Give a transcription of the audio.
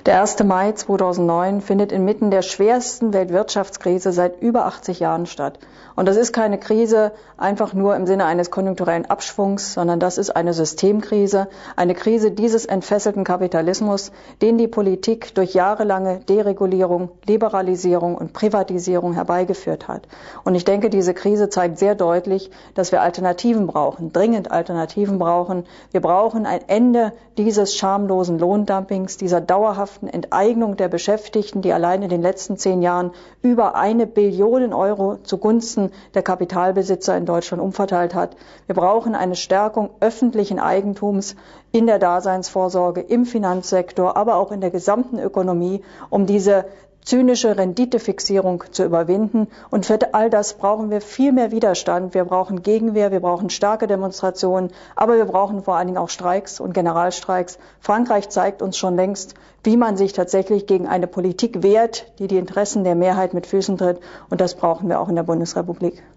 Der 1. Mai 2009 findet inmitten der schwersten Weltwirtschaftskrise seit über 80 Jahren statt. Und das ist keine Krise einfach nur im Sinne eines konjunkturellen Abschwungs, sondern das ist eine Systemkrise, eine Krise dieses entfesselten Kapitalismus, den die Politik durch jahrelange Deregulierung, Liberalisierung und Privatisierung herbeigeführt hat. Und ich denke, diese Krise zeigt sehr deutlich, dass wir Alternativen brauchen, dringend Alternativen brauchen. Wir brauchen ein Ende dieses schamlosen Lohndumpings, dieser dauerhaften Enteignung der Beschäftigten, die allein in den letzten 10 Jahren über 1 Billion Euro zugunsten der Kapitalbesitzer in Deutschland umverteilt hat. Wir brauchen eine Stärkung öffentlichen Eigentums in der Daseinsvorsorge, im Finanzsektor, aber auch in der gesamten Ökonomie, um diese zynische Renditefixierung zu überwinden. Und für all das brauchen wir viel mehr Widerstand. Wir brauchen Gegenwehr, wir brauchen starke Demonstrationen, aber wir brauchen vor allen Dingen auch Streiks und Generalstreiks. Frankreich zeigt uns schon längst, wie man sich tatsächlich gegen eine Politik wehrt, die die Interessen der Mehrheit mit Füßen tritt. Und das brauchen wir auch in der Bundesrepublik.